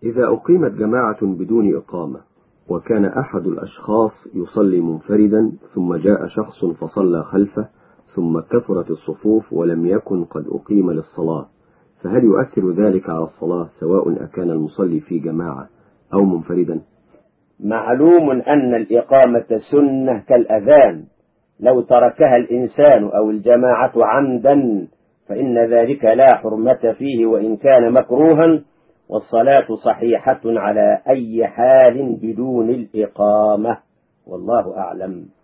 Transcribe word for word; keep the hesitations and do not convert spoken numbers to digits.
إذا أقيمت جماعة بدون إقامة وكان أحد الأشخاص يصلي منفردا ثم جاء شخص فصلى خلفه ثم كثرت الصفوف ولم يكن قد أقيم للصلاة، فهل يؤثر ذلك على الصلاة سواء أكان المصلي في جماعة أو منفردا؟ معلوم أن الإقامة سنة كالأذان، لو تركها الإنسان أو الجماعة عمدا فإن ذلك لا حرمة فيه وإن كان مكروها، والصلاة صحيحة على أي حال بدون الإقامة، والله أعلم.